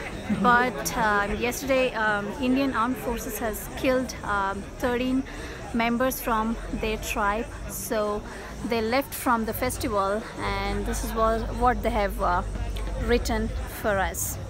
but yesterday Indian Armed Forces has killed 13 members from their tribe, so they left from the festival, and this is what they have written for us.